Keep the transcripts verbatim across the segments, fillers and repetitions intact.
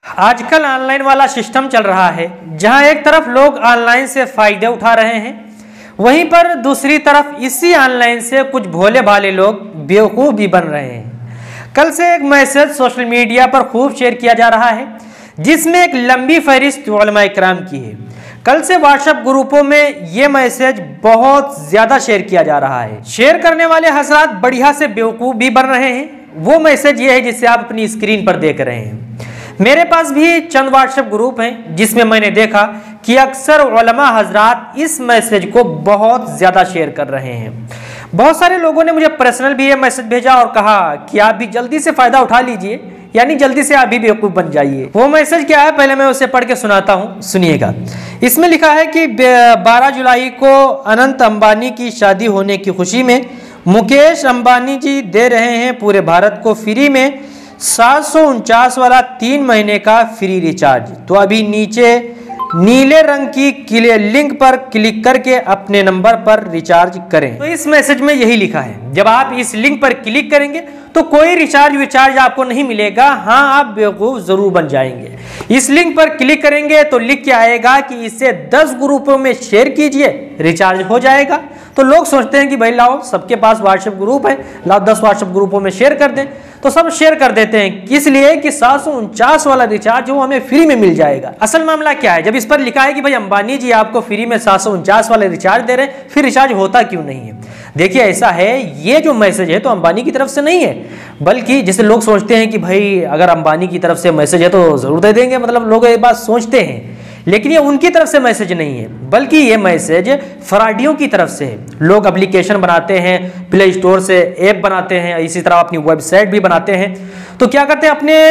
आजकल ऑनलाइन वाला सिस्टम चल रहा है, जहां एक तरफ लोग ऑनलाइन से फायदे उठा रहे हैं, वहीं पर दूसरी तरफ इसी ऑनलाइन से कुछ भोले भाले लोग बेवकूफ़ भी बन रहे हैं। कल से एक मैसेज सोशल मीडिया पर खूब शेयर किया जा रहा है, जिसमें एक लंबी फहरिस्त उलमा इकराम की है। कल से व्हाट्सएप ग्रुपों में ये मैसेज बहुत ज़्यादा शेयर किया जा रहा है। शेयर करने वाले हजरात बढ़िया से बेवकूफ़ भी बन रहे हैं। वो मैसेज ये है जिसे आप अपनी स्क्रीन पर देख रहे हैं। मेरे पास भी चंद व्हाट्सएप ग्रुप हैं जिसमें मैंने देखा कि अक्सर उलमा हजरात इस मैसेज को बहुत ज़्यादा शेयर कर रहे हैं। बहुत सारे लोगों ने मुझे पर्सनल भी ये मैसेज भेजा और कहा कि आप भी जल्दी से फ़ायदा उठा लीजिए, यानी जल्दी से आप भी बेवकूफ़ बन जाइए। वो मैसेज क्या है, पहले मैं उसे पढ़ के सुनाता हूँ, सुनिएगा। इसमें लिखा है कि बारह जुलाई को अनंत अंबानी की शादी होने की खुशी में मुकेश अंबानी जी दे रहे हैं पूरे भारत को फ्री में सात सौ उनचास वाला तीन महीने का फ्री रिचार्ज। तो अभी नीचे नीले रंग की लिंक पर क्लिक करके अपने नंबर पर रिचार्ज करें। तो इस मैसेज में यही लिखा है, जब आप इस लिंक पर क्लिक करेंगे तो कोई रिचार्ज विचार्ज आपको नहीं मिलेगा। हाँ, आप बेवकूफ़ जरूर बन जाएंगे। इस लिंक पर क्लिक करेंगे तो लिख के आएगा कि इसे दस ग्रुपों में शेयर कीजिए, रिचार्ज हो जाएगा। तो लोग सोचते हैं कि भाई लाओ, सबके पास व्हाट्सएप ग्रुप है, लाओ दस व्हाट्सएप ग्रुपों में शेयर कर दें। तो सब शेयर कर देते हैं, इसलिए कि सात सौ उनचास वाला रिचार्ज वो हमें फ्री में मिल जाएगा। असल मामला क्या है, जब इस पर लिखा है कि भाई अंबानी जी आपको फ्री में सात सौ उनचास वाले रिचार्ज दे रहे हैं, फिर रिचार्ज होता क्यों नहीं है? देखिए, ऐसा है, ये जो मैसेज है तो अंबानी की तरफ से नहीं है, बल्कि जैसे लोग सोचते हैं कि भाई अगर अंबानी की तरफ से मैसेज है तो जरूर दे देंगे, मतलब लोग ये बात सोचते हैं, लेकिन ये उनकी तरफ से मैसेज नहीं है, बल्कि ये मैसेज फ्रॉडियों की तरफ से है। लोग एप्लीकेशन बनाते हैं, प्ले स्टोर से ऐप बनाते हैं, इसी तरह अपनी वेबसाइट भी बनाते हैं। तो क्या करते हैं, अपने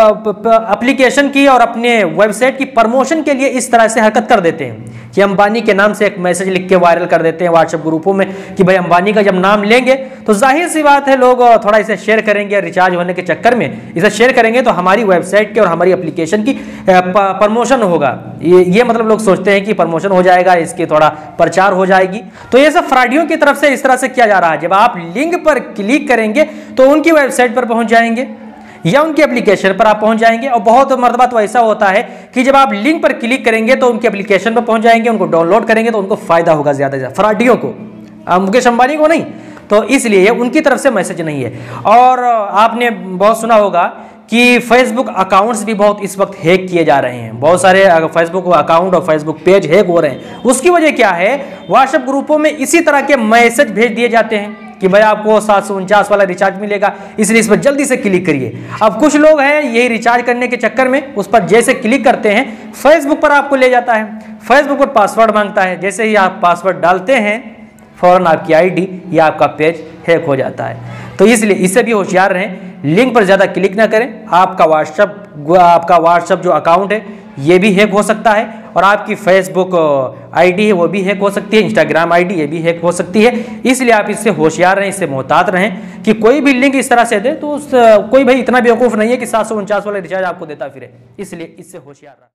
एप्लीकेशन की और अपने वेबसाइट की प्रमोशन के लिए इस तरह से हरकत कर देते हैं कि अंबानी के नाम से एक मैसेज लिख के वायरल कर देते हैं व्हाट्सएप ग्रुपों में कि भाई अंबानी का जब नाम लेंगे तो जाहिर सी बात है लोग थोड़ा इसे शेयर करेंगे, रिचार्ज होने के चक्कर में इसे शेयर करेंगे तो हमारी वेबसाइट के और हमारी एप्लीकेशन की प्रमोशन होगा। ये ये मतलब लोग सोचते हैं कि प्रमोशन हो जाएगा, इसकी थोड़ा प्रचार हो जाएगी। तो ये सब फ्रॉडियों की तरफ से इस तरह से किया जा रहा है। जब आप लिंक पर क्लिक करेंगे तो उनकी वेबसाइट पर पहुंच जाएंगे या उनकी एप्लीकेशन पर आप पहुंच जाएंगे। और बहुत मरतबा तो ऐसा होता है कि जब आप लिंक पर क्लिक करेंगे तो उनकी एप्लीकेशन पर पहुंच जाएंगे, उनको डाउनलोड करेंगे तो उनको फायदा होगा ज़्यादा से ज़्यादा, फ्रॉडियों को, मुकेश अंबानी को नहीं। तो इसलिए उनकी तरफ से मैसेज नहीं है। और आपने बहुत सुना होगा कि फेसबुक अकाउंट्स भी बहुत इस वक्त हैक किए जा रहे हैं, बहुत सारे फेसबुक अकाउंट और फेसबुक पेज हैक हो रहे हैं। उसकी वजह क्या है, व्हाट्सएप ग्रुपों में इसी तरह के मैसेज भेज दिए जाते हैं कि भाई आपको सात सौ उनचास वाला रिचार्ज मिलेगा, इसलिए इस पर जल्दी से क्लिक करिए। अब कुछ लोग हैं यही रिचार्ज करने के चक्कर में उस पर जैसे क्लिक करते हैं, फेसबुक पर आपको ले जाता है, फेसबुक पर पासवर्ड मांगता है। जैसे ही आप पासवर्ड डालते हैं फौरन आपकी आईडी या आपका पेज हैक हो जाता है। तो इसलिए इससे भी होशियार रहें, लिंक पर ज़्यादा क्लिक ना करें। आपका व्हाट्सएप आपका व्हाट्सएप जो अकाउंट है ये भी हैक हो सकता है, और आपकी फेसबुक आईडी है वो भी हैक हो सकती है, इंस्टाग्राम आईडी ये भी हैक हो सकती है। इसलिए आप इससे होशियार रहें, इससे मोहतात रहें कि कोई भी लिंक इस तरह से दे तो उस कोई भाई इतना बेवकूफ़ नहीं है कि सात सौ उनचास वाला रिचार्ज आपको देता फिरे, इसलिए इससे होशियार रहें।